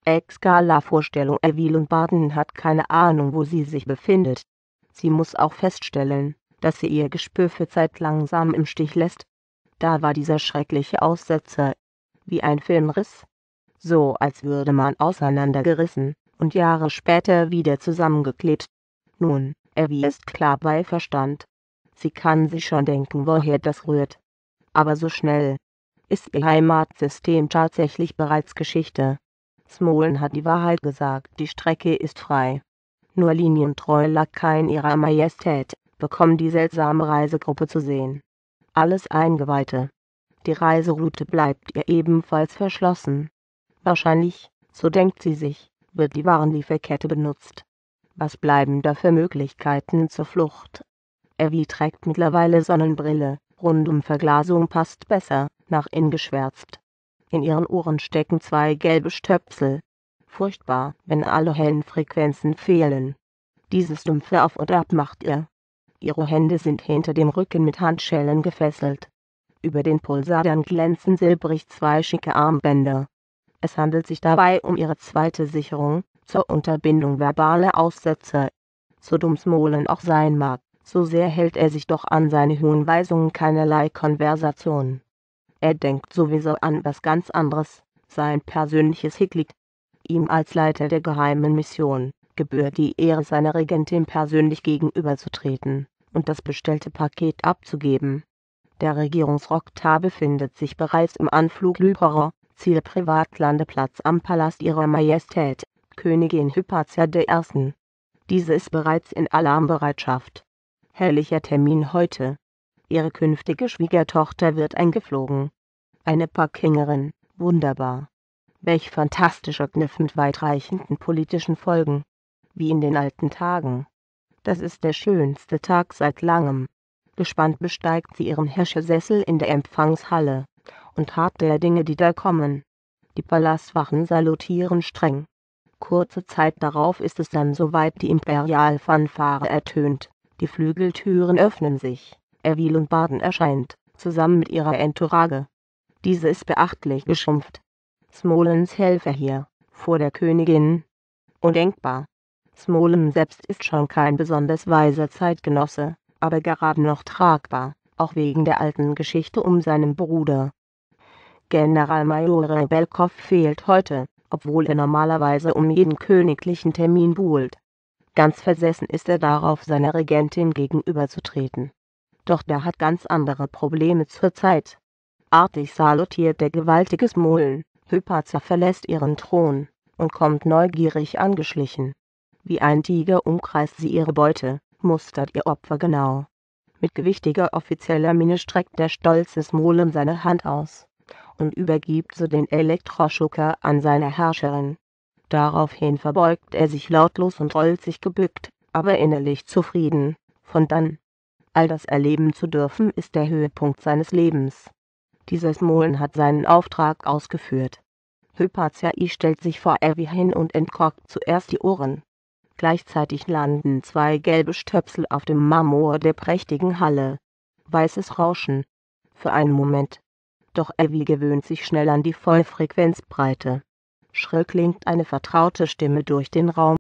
Skala-Vorstellung. Evelyn Barton hat keine Ahnung, wo sie sich befindet. Sie muss auch feststellen, dass sie ihr Gespür für Zeit langsam im Stich lässt. Da war dieser schreckliche Aussetzer, wie ein Filmriss. So als würde man auseinandergerissen und Jahre später wieder zusammengeklebt. Nun, Evie ist klar bei Verstand. Sie kann sich schon denken, woher das rührt. Aber so schnell ist ihr Heimatsystem tatsächlich bereits Geschichte. Smolen hat die Wahrheit gesagt, die Strecke ist frei. Nur linientreu Lakaien ihrer Majestät bekommen die seltsame Reisegruppe zu sehen. Alles Eingeweihte. Die Reiseroute bleibt ihr ebenfalls verschlossen. Wahrscheinlich, so denkt sie sich, wird die Warenlieferkette benutzt. Was bleiben da für Möglichkeiten zur Flucht? Evie trägt mittlerweile Sonnenbrille, Rundumverglasung passt besser, nach innen geschwärzt. In ihren Ohren stecken 2 gelbe Stöpsel. Furchtbar, wenn alle hellen Frequenzen fehlen. Dieses dumpfe Auf und Ab macht ihr. Ihre Hände sind hinter dem Rücken mit Handschellen gefesselt. Über den Pulsadern glänzen silbrig 2 schicke Armbänder. Es handelt sich dabei um ihre zweite Sicherung, zur Unterbindung verbaler Aussetzer. So dumm Smolen auch sein mag, so sehr hält er sich doch an seine hohen Weisungen keinerlei Konversation. Er denkt sowieso an was ganz anderes, sein persönliches Hicklick. Ihm als Leiter der geheimen Mission gebührt die Ehre, seiner Regentin persönlich gegenüberzutreten und das bestellte Paket abzugeben. Der Regierungsrocktar befindet sich bereits im Anflug Lypera, Ziel Privatlandeplatz am Palast ihrer Majestät, Königin Hypatia I. Diese ist bereits in Alarmbereitschaft. Herrlicher Termin heute. Ihre künftige Schwiegertochter wird eingeflogen. Eine Parkingerin, wunderbar. Welch fantastischer Kniff mit weitreichenden politischen Folgen. Wie in den alten Tagen. Das ist der schönste Tag seit langem. Gespannt besteigt sie ihren Herrschersessel in der Empfangshalle und harrt der Dinge, die da kommen. Die Palastwachen salutieren streng. Kurze Zeit darauf ist es dann soweit, die Imperialfanfare ertönt. Die Flügeltüren öffnen sich. Evelyn Barton erscheint, zusammen mit ihrer Entourage. Diese ist beachtlich geschrumpft. Smolens Helfer hier, vor der Königin. Undenkbar. Smolen selbst ist schon kein besonders weiser Zeitgenosse, aber gerade noch tragbar, auch wegen der alten Geschichte um seinen Bruder. Generalmajor Belkov fehlt heute, obwohl er normalerweise um jeden königlichen Termin buhlt. Ganz versessen ist er darauf, seiner Regentin gegenüberzutreten. Doch der hat ganz andere Probleme zurzeit. Artig salutiert der gewaltige Smolen. Hypatia verlässt ihren Thron und kommt neugierig angeschlichen. Wie ein Tiger umkreist sie ihre Beute, mustert ihr Opfer genau. Mit gewichtiger offizieller Miene streckt der stolze Smolen seine Hand aus und übergibt so den Elektroschocker an seine Herrscherin. Daraufhin verbeugt er sich lautlos und rollt sich gebückt, aber innerlich zufrieden. Von dann, all das erleben zu dürfen, ist der Höhepunkt seines Lebens. Dieser Smolen hat seinen Auftrag ausgeführt. Hypatia stellt sich vor Evie hin und entkorkt zuerst die Ohren. Gleichzeitig landen 2 gelbe Stöpsel auf dem Marmor der prächtigen Halle. Weißes Rauschen. Für einen Moment. Doch Evie gewöhnt sich schnell an die Vollfrequenzbreite. Schrill klingt eine vertraute Stimme durch den Raum.